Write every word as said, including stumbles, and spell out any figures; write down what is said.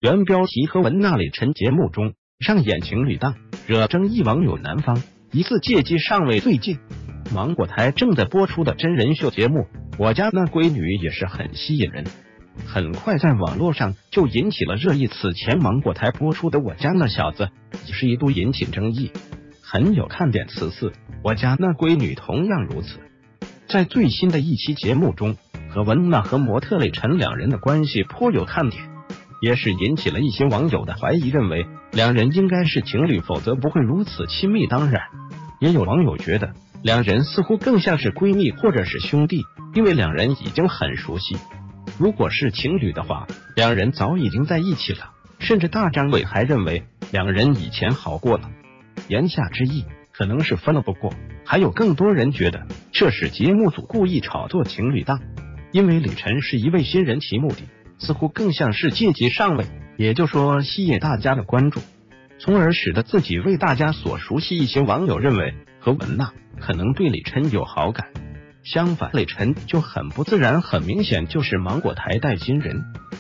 原标题和文娜李晨节目中上演情侣档，惹争议，网友男方疑似借机上位。最近芒果台正在播出的真人秀节目《我家那闺女》也是很吸引人，很快在网络上就引起了热议。此前芒果台播出的《我家那小子》也是一度引起争议，很有看点。此次《我家那闺女》同样如此。在最新的一期节目中，和文娜和模特李晨两人的关系颇有看点，也是引起了一些网友的怀疑，认为两人应该是情侣，否则不会如此亲密。当然，也有网友觉得两人似乎更像是闺蜜或者是兄弟，因为两人已经很熟悉。如果是情侣的话，两人早已经在一起了，甚至大张伟还认为两人以前好过了。言下之意可能是分了。不过还有更多人觉得这是节目组故意炒作情侣档，因为李晨是一位新人，其目的似乎更像是借机上位，也就是说吸引大家的关注，从而使得自己为大家所熟悉。一些网友认为和文娜可能对李晨有好感，相反李晨就很不自然，很明显就是芒果台带新人。